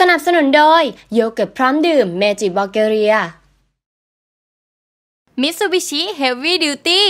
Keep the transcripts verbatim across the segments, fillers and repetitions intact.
สนับสนุนโดยโยเกิร์ตพร้อมดื่มเมจิบัลแกเรีย Mitsubishi Heavy Duty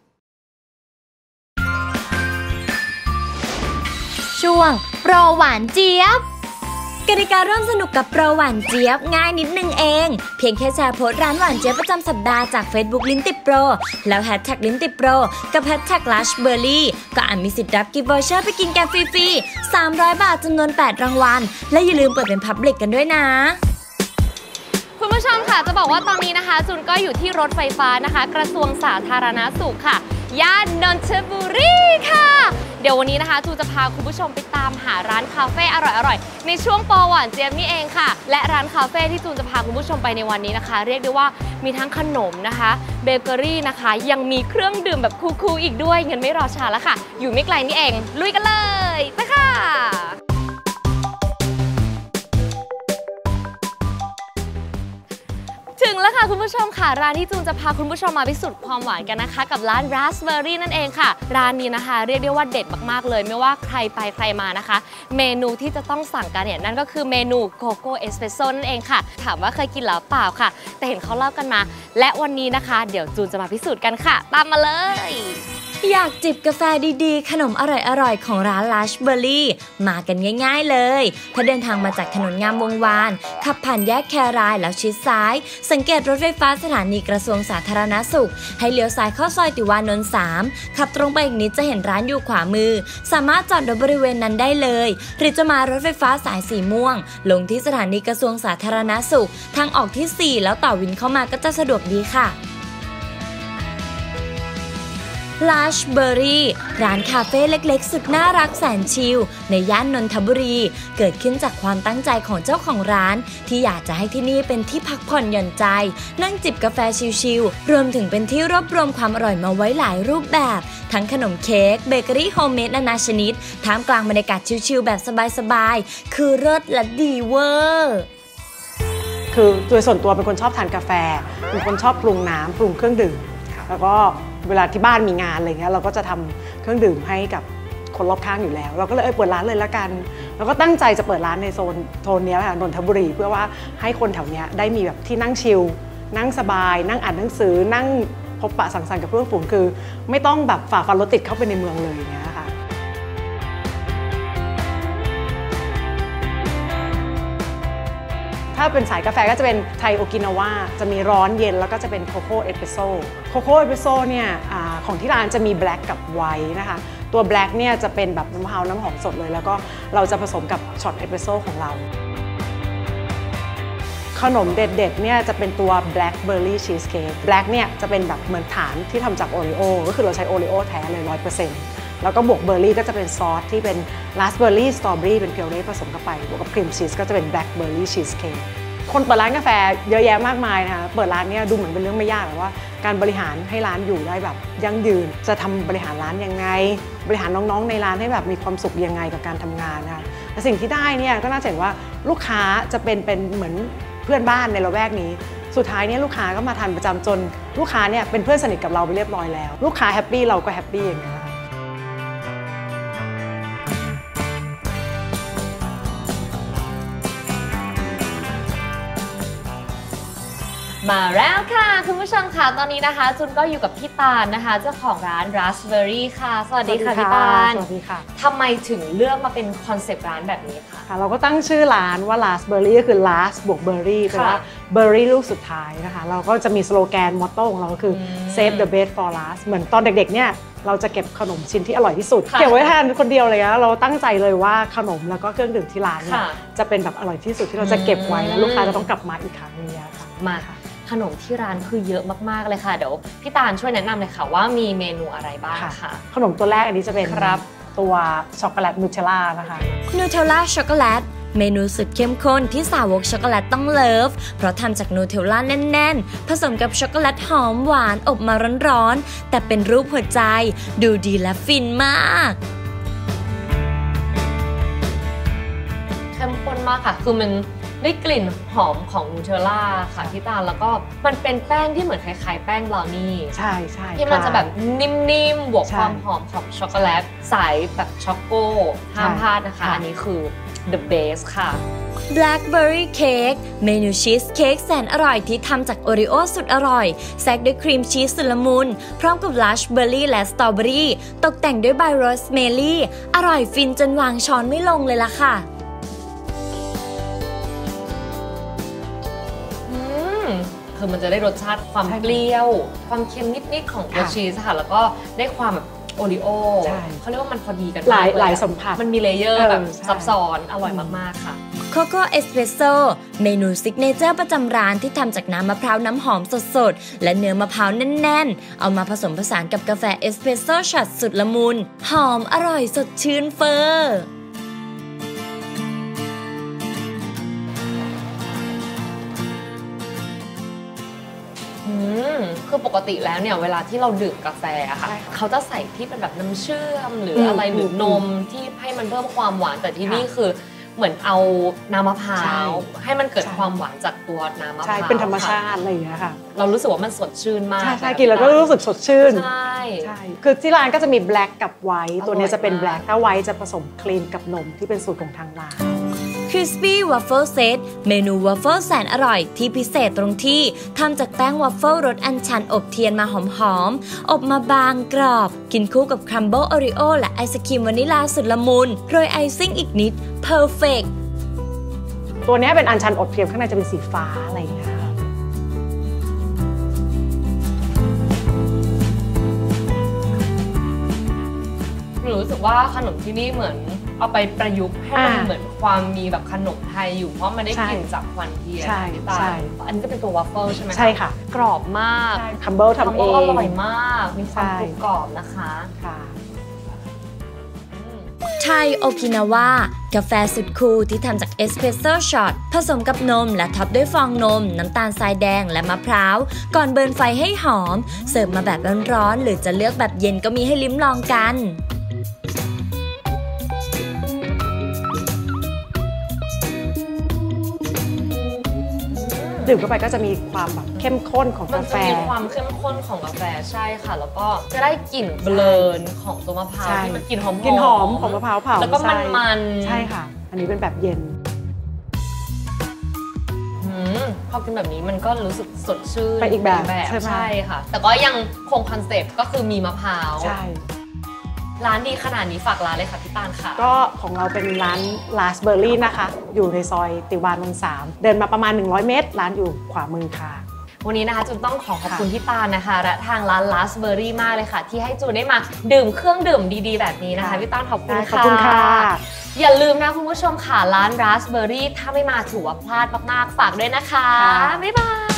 ช่วงโปรหวานเจี๊ยบกติการ่วมสนุกกับโปรหวานเจี๊ยบง่ายนิดนึงเองเพียงแค่แชร์โพสต์ร้านหวานเจี๊ยบประจำสัปดาห์จาก Facebook ลิ้นติดโปรแล้วแฮชแท็กลิ้นติดโปรกับแฮชแท็ก Lushberry ก็อาจมีสิทธิ์รับกิฟต์วอเชอร์ไปกินแกงฟรีๆสามร้อยบาทจำนวนแปดรางวัลและอย่าลืมเปิดเป็น Public กันด้วยนะคุณผู้ชมค่ะจะบอกว่าตอนนี้นะคะจูนก็อยู่ที่รถไฟฟ้านะคะกระทรวงสาธารณสุขค่ะย่านนนทบุรีค่ะเดี๋ยววันนี้นะคะจูนจะพาคุณผู้ชมไปตามหาร้านคาเฟ่อร่อยๆในช่วงปอหวานเจี๊ยบนี่เองค่ะและร้านคาเฟ่ที่จูนจะพาคุณผู้ชมไปในวันนี้นะคะเรียกได้ว่ามีทั้งขนมนะคะเบเกอรี่นะคะยังมีเครื่องดื่มแบบคูลๆอีกด้วยงั้นไม่รอช้าแล้วค่ะอยู่ไม่ไกลนี่เองลุยกันเลยไปค่ะถึงแล้วค่ะคุณผู้ชมค่ะร้านที่จูนจะพาคุณผู้ชมมาพิสูจน์ความหวานกันนะคะกับร้าน Raspberry นั่นเองค่ะร้านนี้นะคะเรียกได้ว่าเด็ดมากๆเลยไม่ว่าใครไปใครมานะคะเมนูที่จะต้องสั่งกันเนี่ยนั่นก็คือเมนูโกโก้เอสเปรสโซ่นั่นเองค่ะถามว่าเคยกินหรือเปล่าค่ะแต่เห็นเขาเล่ากันมาและวันนี้นะคะเดี๋ยวจูนจะมาพิสูจน์กันค่ะตามมาเลยอยากจิบกาแฟดีๆขนมอร่อยๆของร้าน Lushberry มากันง่ายๆเลยถ้าเดินทางมาจากถนนงามวงวานขับผ่านแยกแครายแล้วชิดซ้ายสังเกตรถไฟฟ้าสถานีกระทรวงสาธารณสุขให้เลี้ยวซ้ายเข้าซอยติวานนท์สามขับตรงไปอีกนิดจะเห็นร้านอยู่ขวามือสามารถจอดรถบริเวณนั้นได้เลยหรือจะมารถไฟฟ้าสายสีม่วงลงที่สถานีกระทรวงสาธารณสุขทางออกที่สี่แล้วต่อวินเข้ามาก็จะสะดวกดีค่ะLushberry ร้านคาเฟ่เล็กๆสุดน่ารักแสนชิลในย่านนนทบุรีเกิดขึ้นจากความตั้งใจของเจ้าของร้านที่อยากจะให้ที่นี่เป็นที่พักผ่อนหย่อนใจนั่งจิบกาแฟชิลๆรวมถึงเป็นที่รวบรวมความอร่อยมาไว้หลายรูปแบบทั้งขนมเค้กเบเกอรี่โฮมเมดนานาชนิดท่ามกลางบรรยากาศชิลๆแบบสบายๆคือเลิศและดีเวอร์คือโดยส่วนตัวเป็นคนชอบทานกาแฟเป็นคนชอบปรุงน้ำปรุงเครื่องดื่มแล้วก็เวลาที่บ้านมีงานอะไรเงี้ยเราก็จะทำเครื่องดื่มให้กับคนรอบข้างอยู่แล้วเราก็เลยเออเปิดร้านเลยละกันแล้วก็ตั้งใจจะเปิดร้านในโซนโซนนี้ค่ะนนทบุรีเพื่อว่าให้คนแถวนี้ได้มีแบบที่นั่งชิลนั่งสบายนั่งอ่านหนังสือนั่งพบปะสังสรรค์กับเพื่อนฝูงคือไม่ต้องแบบฝ่าฟันรถติดเข้าไปในเมืองเลยอย่างเงี้ยค่ะถ้าเป็นสายกาแฟก็จะเป็นไทยโอกินาวาจะมีร้อนเย็นแล้วก็จะเป็นโคโค่เอสเปรสโซ่โคโค่เอสเปรสโซ่เนี่ยอของที่ร้านจะมีแบล็กกับไวท์นะคะตัวแบล็กเนี่ยจะเป็นแบบมะพร้าวน้ำหอมสดเลยแล้วก็เราจะผสมกับช็อตเอสเปรสโซ่ของเราขนมเด็ดๆเนี่ยจะเป็นตัว Blackberry Cheesecake Black เนี่ยจะเป็นแบบเหมือนฐานที่ทำจากโอรีโอก็คือเราใช้โอรีโอแท้เลย ร้อยเปอร์เซ็นต์ แล้วก็บวกเบอร์รี่ก็จะเป็นซอสที่เป็นราสเบอร์รี่สตรอเบอรี่เป็นเพียวเร่ผสมเข้าไปบวกกับครีมชีสก็จะเป็น Blackberry Cheesecakeคนเปิดร้านกาแฟเยอะแยะมากมายนะคะเปิดร้านนี้ดูเหมือนเป็นเรื่องไม่ยากแต่ว่าการบริหารให้ร้านอยู่ได้แบบยั่งยืนจะทำบริหารร้านยังไงบริหารน้องๆในร้านให้แบบมีความสุขยังไงกับการทำงานนะคะแต่สิ่งที่ได้เนี่ยก็น่าจะเห็นว่าลูกค้าจะเป็นเป็นเหมือนเพื่อนบ้านในละแวกนี้สุดท้ายเนี่ยลูกค้าก็มาทานประจำจนลูกค้าเนี่ยเป็นเพื่อนสนิทกับเราไปเรียบร้อยแล้วลูกค้าแฮปปี้เราก็แฮปปี้อย่างเงี้ยมาแล้วค่ะคุณผู้ชมค่ะตอนนี้นะคะจุนก็อยู่กับพี่ตาลนะคะเจ้าของร้าน Raspberry ค่ะสวัสดีค่ะพี่ตาลสวัสดีค่ะทำไมถึงเลือกมาเป็นคอนเซปต์ร้านแบบนี้คะเราก็ตั้งชื่อร้านว่า Raspberry ก็คือ last บวก berry แปลว่า berry ลูกสุดท้ายนะคะเราก็จะมีสโลแกนมอตโต้ของเราก็คือ save the best for last เหมือนตอนเด็กๆเนี่ยเราจะเก็บขนมชิ้นที่อร่อยที่สุดเก็บไว้ทานคนเดียวเลยนะเราตั้งใจเลยว่าขนมแล้วก็เครื่องดื่มที่ร้านเนี่ยจะเป็นแบบอร่อยที่สุดที่เราจะเก็บไว้แล้วลูกค้าจะต้องกลับมาอีกครั้งนึงค่ะมาค่ะขนมที่ร้านคือเยอะมากๆเลยค่ะเดี๋ยวพี่ตาลช่วยแนะนำเลยค่ะว่ามีเมนูอะไรบ้างค่ะขนมตัวแรกอันนี้จะเป็นตัวช็อกโกแลตนูเทลล่านะคะนูเทลล่าช็อกโกแลตเมนูสุดเข้มข้นที่สาวกช็อกโกแลตต้องเลิฟเพราะทำจากนูเทลล่าแน่นๆผสมกับช็อกโกแลตหอมหวานอบมาร้อนๆแต่เป็นรูปหัวใจดูดีและฟินมากเข้มข้นมากค่ะคือมันได้กลิ่นหอมของนูเทลล่าค่ะพี่ตาลแล้วก็มันเป็นแป้งที่เหมือนคล้ายๆแป้งบราวนี่ใช่ใช่ที่มันจะแบบนิ่มๆบวกความหอมของช็อกโกแลตสายแบบช็อกโกห้ามพลาดนะคะอันนี้คือ the best ค่ะ Blackberry Cake เมนูชีสเค้กแสนอร่อยที่ทำจากโอริโอสุดอร่อยแซกด้วยครีมชีสสุดละมุนพร้อมกับลัชเบอร์รี่และสตรอเบอรี่ตกแต่งด้วยใบโรสเมลี่อร่อยฟินจนวางช้อนไม่ลงเลยล่ะค่ะคือมันจะได้รสชาติความเปรี้ยวความเค็มนิดๆของตัวชีสค่ะแล้วก็ได้ความแบบโอริโอเขาเรียกว่ามันพอดีกันหลายหลายสัมผัสมันมีเลเยอร์แบบซับซ้อนอร่อยมากๆค่ะโคโค่เอสเปรสโซ่เมนูซิกเนเจอร์ประจำร้านที่ทำจากน้ำมะพร้าวน้ำหอมสดๆและเนื้อมะพร้าวแน่นๆเอามาผสมผสานกับกาแฟเอสเปรสโซ่ช็อตสุดละมุนหอมอร่อยสดชื่นเฟอร์คือปกติแล้วเนี่ยเวลาที่เราดื่มกาแฟอะค่ะเขาจะใส่ที่เป็นแบบน้ำเชื่อมหรืออะไรหรือนมที่ให้มันเพิ่มความหวานแต่ที่นี่คือเหมือนเอาน้ำมะพร้าวให้มันเกิดความหวานจากตัวน้ำมะพร้าวใช่เป็นธรรมชาติอะไรอย่างเงี้ยค่ะเรารู้สึกว่ามันสดชื่นมากใช่กินแล้วก็รู้สึกสดชื่นใช่ใช่คือที่ร้านก็จะมีแบล็กกับไวท์ตัวนี้จะเป็นแบล็กถ้าไวท์จะผสมครีมกับนมที่เป็นสูตรของทางร้าน Crispy Waffle Set เมนูวอฟเฟิลแสนอร่อยที่พิเศษตรงที่ทำจากแป้งวอฟเฟิลรสอัญชันอบเทียนมาหอมๆอบมาบางกรอบกินคู่กับครัมเบิลโอริโอและไอศครีมวานิลาสุดละมุนโรยไอซิ่งอีกนิด Perfect ตัวนี้เป็นอัญชันอบเทียมข้างในจะเป็นสีฟ้าอะไรอย่างเงี้ยรู้สึกว่าขนมที่นี่เหมือนเอาไปประยุกต์ให้มันเหมือนความมีแบบขนมไทยอยู่เพราะมันได้กลิ่นจากควันเทียนใช่ใช่อันนี้จะเป็นตัววัฟเฟิลใช่ไหมใช่ค่ะกรอบมากคัมเบิลทำเองอร่อยมากมีความกรุบกรอบนะคะค่ะไทยโอกินาวากาแฟสุดคูลที่ทำจากเอสเพรสโซ่ช็อตผสมกับนมและท็อปด้วยฟองนมน้ำตาลทรายแดงและมะพร้าวก่อนเบิร์นไฟให้หอมเสิร์ฟมาแบบร้อนๆหรือจะเลือกแบบเย็นก็มีให้ลิ้มลองกันดื่มเข้าไปก็จะมีความแบบเข้มข้นของกาแฟมันจะมีความเข้มข้นของกาแฟใช่ค่ะแล้วก็จะได้กลิ่นเบลิร์นของตัวมะพร้าวที่มันกลิ่นหอมกลิ่นหอมของมะพร้าวเผาแล้วก็มันมันใช่ค่ะอันนี้เป็นแบบเย็นพอกินแบบนี้มันก็รู้สึกสดชื่นไปอีกแบบใช่ค่ะแต่ก็ยังคงคอนเซ็ปต์ก็คือมีมะพร้าวใช่ร้านดีขนาดนี้ฝากร้านเลยค่ะพี่ตาลค่ะก็ของเราเป็นร้าน Raspberry นะคะอยู่ในซอยติวานนนท์สามเดินมาประมาณหนึ่งร้อยเมตรร้านอยู่ขวามือค่ะวันนี้นะคะจูนต้องขอขอบคุณพี่ตาลนะคะและทางร้าน Raspberry มากเลยค่ะที่ให้จูนได้มาดื่มเครื่องดื่มดีๆแบบนี้นะคะพี่ตาลขอบคุณค่ะขอบคุณค่ะอย่าลืมนะคุณผู้ชมค่ะร้าน Raspberry ถ้าไม่มาถือว่าพลาดมากๆฝากด้วยนะคะบ๊ายบาย